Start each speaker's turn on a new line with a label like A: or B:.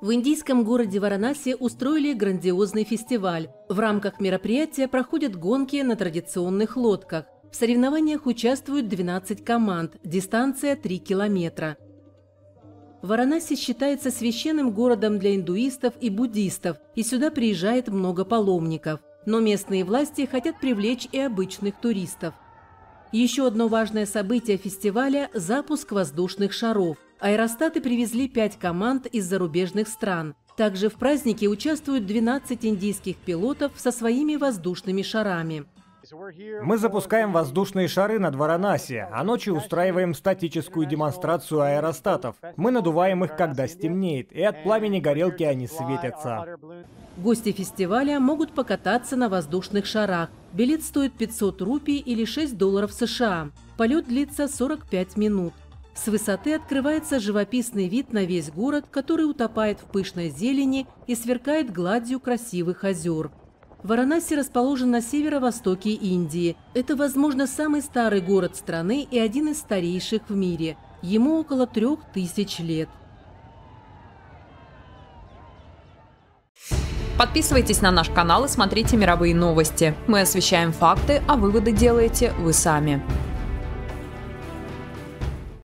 A: В индийском городе Варанаси устроили грандиозный фестиваль. В рамках мероприятия проходят гонки на традиционных лодках. В соревнованиях участвуют 12 команд, дистанция 3 километра. Варанаси считается священным городом для индуистов и буддистов, и сюда приезжает много паломников. Но местные власти хотят привлечь и обычных туристов. Еще одно важное событие фестиваля – запуск воздушных шаров. Аэростаты привезли 5 команд из зарубежных стран. Также в празднике участвуют 12 индийских пилотов со своими воздушными шарами.
B: Мы запускаем воздушные шары над Варанаси, а ночью устраиваем статическую демонстрацию аэростатов. Мы надуваем их, когда стемнеет, и от пламени горелки они светятся.
A: Гости фестиваля могут покататься на воздушных шарах. Билет стоит 500 рупий или $6 США. Полет длится 45 минут. С высоты открывается живописный вид на весь город, который утопает в пышной зелени и сверкает гладью красивых озер. Варанаси расположен на северо-востоке Индии. Это, возможно, самый старый город страны и один из старейших в мире. Ему около 3000 лет.
C: Подписывайтесь на наш канал и смотрите мировые новости. Мы освещаем факты, а выводы делаете вы сами.